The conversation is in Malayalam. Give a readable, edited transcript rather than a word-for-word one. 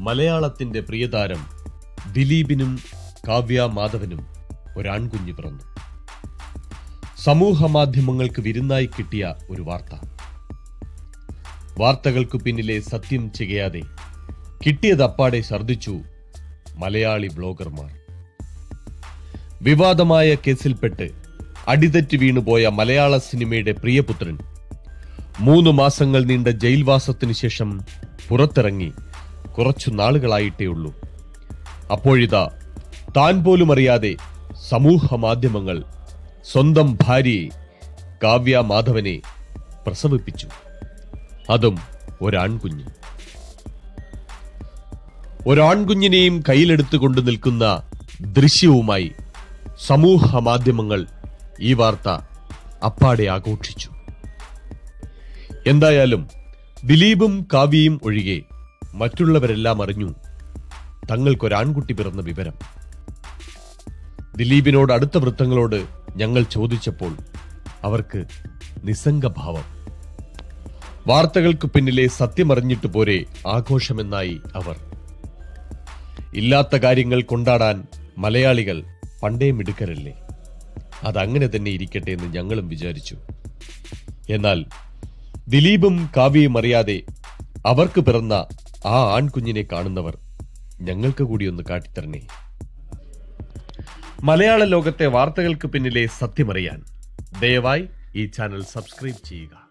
മലയാളത്തിന്റെ പ്രിയതാരം ദിലീപിനും കാവ്യ മാധവനും ഒരാൺകുഞ്ഞ് പിറന്നു. സമൂഹ മാധ്യമങ്ങൾക്ക് വിരുന്നായി കിട്ടിയ ഒരു വാർത്ത. വാർത്തകൾക്കു പിന്നിലെ സത്യം ചെയ്യാതെ കിട്ടിയത് അപ്പാടെ ഛർദിച്ചു മലയാളി ബ്ലോഗർമാർ. വിവാദമായ കേസിൽപ്പെട്ട് അടിതെറ്റ് വീണുപോയ മലയാള സിനിമയുടെ പ്രിയപുത്രൻ 3 മാസങ്ങൾ നീണ്ട ജയിൽവാസത്തിനു ശേഷം പുറത്തിറങ്ങി കുറച്ചു നാളുകളായിട്ടേ ഉള്ളൂ. അപ്പോഴിതാ താൻ പോലും അറിയാതെ സമൂഹ മാധ്യമങ്ങൾ സ്വന്തം ഭാര്യയെ കാവ്യ മാധവനെ പ്രസവിപ്പിച്ചു. അതും ഒരാൺകുഞ്ഞ്. ഒരാൺകുഞ്ഞിനെയും കയ്യിലെടുത്തുകൊണ്ട് നിൽക്കുന്ന ദൃശ്യവുമായി സമൂഹ മാധ്യമങ്ങൾ ഈ വാർത്ത അപ്പാടെ ആഘോഷിച്ചു. എന്തായാലും ദിലീപും കാവ്യയും ഒഴികെ മറ്റുള്ളവരെല്ലാം അറിഞ്ഞു തങ്ങൾക്കൊരാൺകുട്ടി പിറന്ന വിവരം. ദിലീപിനോട് അടുത്ത വൃത്തങ്ങളോട് ഞങ്ങൾ ചോദിച്ചപ്പോൾ അവർക്ക് നിസ്സംഗഭാവം. വാർത്തകൾക്ക് പിന്നിലെ സത്യമറിഞ്ഞിട്ട് പോരെ ആഘോഷമെന്നായി അവർ. ഇല്ലാത്ത കാര്യങ്ങൾ കൊണ്ടാടാൻ മലയാളികൾ പണ്ടേ മിടുക്കരല്ലേ, അതങ്ങനെ തന്നെ ഇരിക്കട്ടെ എന്ന് ഞങ്ങളും വിചാരിച്ചു. എന്നാൽ ദിലീപും കാവ്യയും അറിയാതെ അവർക്ക് പിറന്ന ആ ആൺകുഞ്ഞിനെ കാണുന്നവർ ഞങ്ങൾക്ക് കൂടി ഒന്ന് കാട്ടിത്തരണേ. മലയാള ലോകത്തെ വാർത്തകൾക്ക് പിന്നിലെ സത്യമറിയാൻ ദയവായി ഈ ചാനൽ സബ്സ്ക്രൈബ് ചെയ്യുക.